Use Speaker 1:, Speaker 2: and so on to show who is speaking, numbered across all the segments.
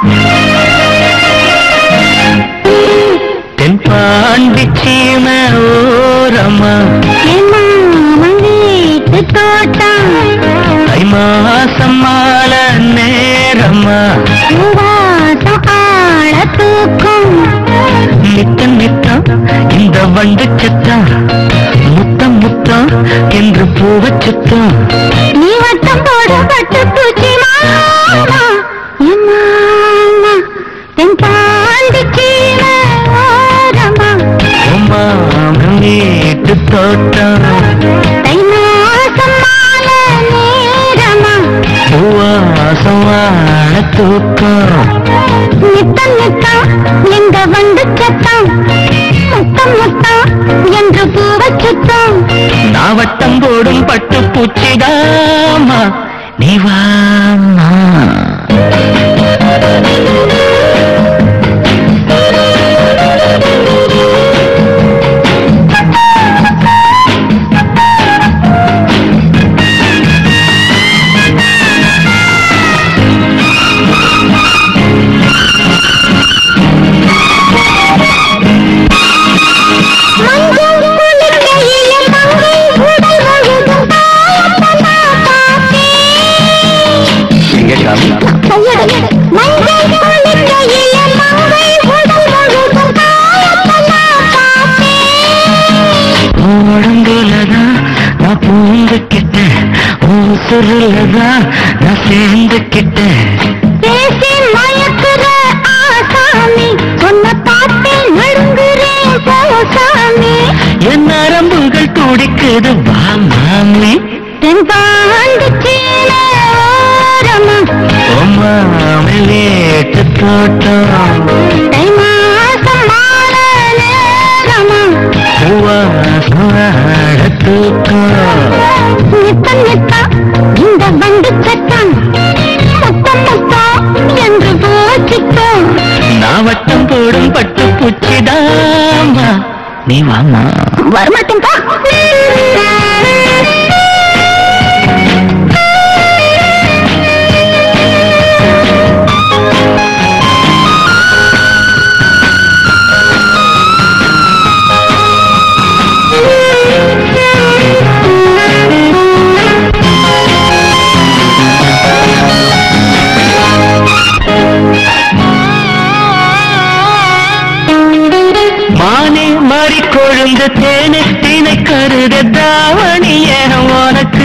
Speaker 1: தென்பாண்டி சீமை ஓரமா வீட்டு தோட்டம் தை மாசம் மாலை நேரமா வாசம் ஆழ தூக்கும் நித்தம் நித்தம் இந்த வண்டு சத்தம் முத்தம் முத்தம் என்று பூவ சுத்தம் நீ வட்டம் போடும் பட்டு பூச்சி மாமா தென்பாண்டி சீமை ஓரமா மாமன் வீட்டு தோட்டம் தை மாசம் மாலை நேரமா பூவாசம் வாழ தூக்கம் நித்தம் நித்தம் எங்க வந்து சத்தம் முத்தம் முத்தம் என்று பூவ சுத்தம் நாவட்டம் போடும் பட்டு பூச்சிதாமா நீ வாமா உசுருலதான் நான் சேர்ந்துக்கிட்டேன் பேசி மயக்குற ஆசாமி சொன்ன பாட்டே நடுங்குறேன் போசாமி என் நரம்புகள் துடிக்குது வா மாமி தென்பாண்டி சீமை ஓரமா மாமி வீட்டு தோட்டம் தை மாசம் மாலை நேரமா பூவாசம் வாழ தூக்கம் நித்தம் நித்தம் இந்த வண்டு சத்தம் முத்தம் முத்தம் என்று போச்சித்தோம் நாவட்டம் போடும் பட்டு பூச்சிதாமா நீ வாமா வரமாட்டேன்பா கொழுந்து தேனு தினை கருத தாவணிய உனக்கு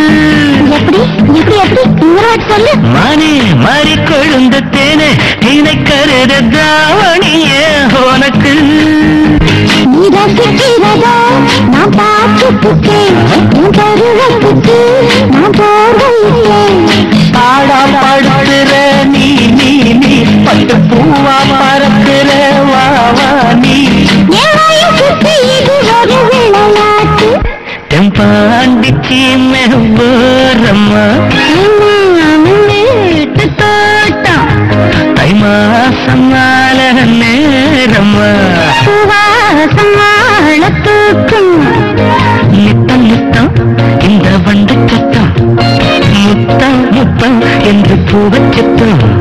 Speaker 1: சொல்லு மானே மாறி கொழுந்து தேனு தினை கருத தாவணிய உனக்கு நான் பாடா பாடுற நீ நீ நீ பட்டு பூவா பறக்குற வா வா நீ தென்பாண்டி சீமை ஓரமா வீட்டு தோட்டம் தை மாசம் மாலை நேரமா வாசம் வாழ தூக்கம் நித்தம் நித்தம் இந்த வண்டு சத்தம் முத்தம் முத்தம் என்று பூவ சத்தம்